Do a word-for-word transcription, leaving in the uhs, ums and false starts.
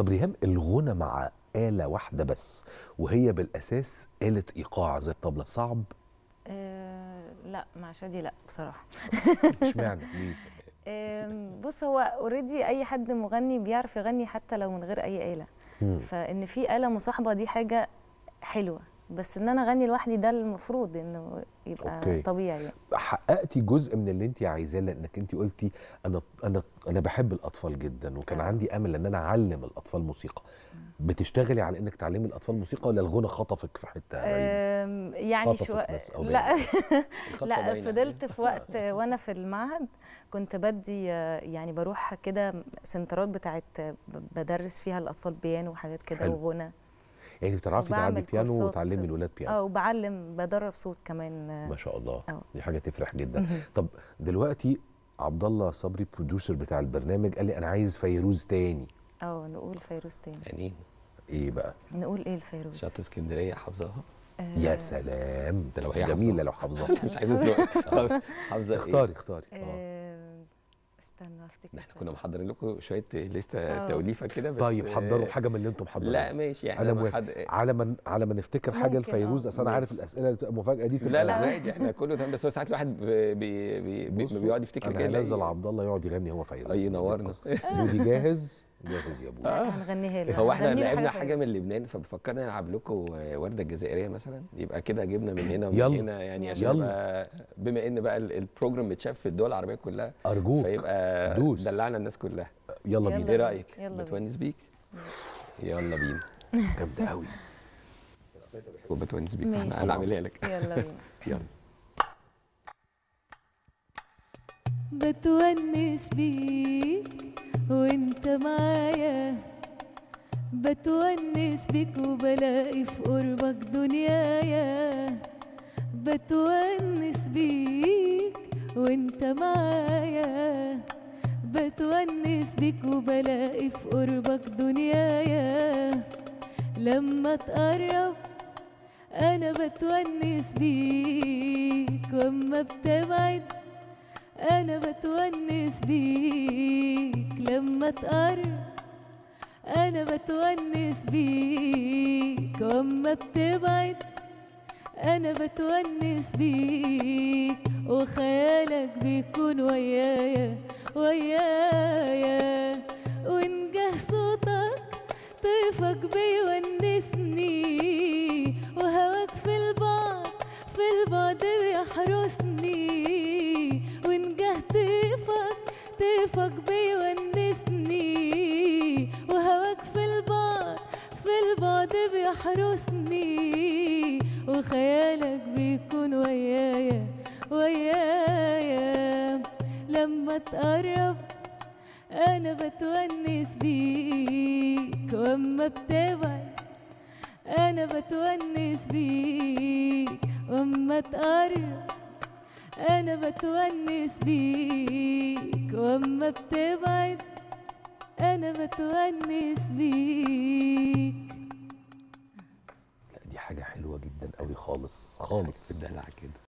طب ريهام، الغنى مع آلة واحدة بس وهي بالأساس آلة إيقاع زي الطبلة صعب؟ أه لا مع شادي لا بصراحة. اشمعنى ليه؟ أه بص، هو اوريدي أي حد مغني بيعرف يغني حتى لو من غير أي آلة. مم. فإن في آلة مصاحبة دي حاجة حلوة، بس إن أنا أغني لوحدي ده المفروض إنه يبقى أوكي. طبيعي يعني. حققتي جزء من اللي انت عايزاه، لانك انت قلتي انا انا انا بحب الاطفال جدا، وكان آه. عندي امل ان انا اعلم الاطفال موسيقى. بتشتغلي على انك تعلمي الاطفال موسيقى ولا الغنى خطفك في حته بعيده؟ أم، يعني خطفك شوية بس أو لا الخطفة لا، باينة. فضلت في وقت وانا في المعهد كنت بدي آه، يعني بروح كده سنترات بتاعت ب- بدرس فيها الاطفال بيانو وحاجات كده حلو. وغنى. يعني بتعرفي وبعمل تلعبي بيانو كورسات. وتعلمي الولاد بيانو؟ اه، وبعلم بدرب صوت كمان. ما شاء الله. اه. دي حاجه تفرح جدا. طب دلوقتي عبد الله صبري بروديوسر بتاع البرنامج قال لي انا عايز فيروز تاني. اه، نقول فيروز تاني. يعني ايه بقى؟ نقول ايه الفيروز؟ شط اسكندريه حافظاها؟ آه، يا سلام، ده لو هي جميله حافظاها. لو حافظاها. مش عايز اسلوق. حافظه ايه؟ اختاري اختاري. اه آه، استنى افتكر. احنا كنا محضرين لكم شويه لسته آه. توليفه كده بس. طيب حضروا حاجه من اللي انتم محضرينها. لا ماشي، يعني انا ما موافق. حد... على ما على ما نفتكر حاجه ممكن، لفيروز، آه. اصل انا عارف ماشي. الاسئله اللي بتبقى مفاجاه دي بتبقى لا لا عادي، احنا كله تمام، بس هو ساعات الواحد بي بي بي بصوا، بيقعد يفتكر انا كده. هنزل عبد الله يقعد يغني هو فيروز. اي نورنا. رودي جاهز؟ جاهز يا ابويا. لا، هنغنيها له. هو احنا هنغني له لعبنا حاجة حاجه من لبنان، فبفكرنا نلعب لكم ورده الجزائريه مثلا، يبقى كده جبنا من هنا ومن يلا. هنا يعني، عشان يلا. يبقى بما ان بقى ال- البروجرام متشاف في الدول العربيه كلها، ارجوك فيبقى دوس. دلعنا الناس كلها. يلا يلا. بينا. ايه رايك؟ يلا بينا. بتونس بيك؟ يلا بينا. جامده قوي. وبتونس بيك، ماشي. احنا هنعملها لك. يلا بينا. يلا. بتونس بيك وانت معايا، بتونس بيك وبلاقي في قربك دنيايا، بتونس بيك وانت معايا، بتونس بيك وبلاقي في قربك دنيايا، لما تقرب انا بتونس بيك، واما بتبعد أنا بتونس بيك، لما تقرب أنا بتونس بيك، وأما بتبعد أنا بتونس بيك، وخيالك بيكون ويايا ويايا، وإن جه صوتك طيفك بيونسني، وهواك في البعد في البعد بيحرسني، وإن جه طيفك طيفك بيونسني، وهواك في البعد في البعد بيحرسني، وخيالك بيكون ويايا ويايا، لما تقرب أنا بتونس بيك، وأما بتبعد أنا بتونس بيك، وأما تقرب أنا بتونس بيك، وأما بتبعد أنا بتونس بيك. لا دي حاجه حلوه جدا قوي خالص خالص. الدلع كده.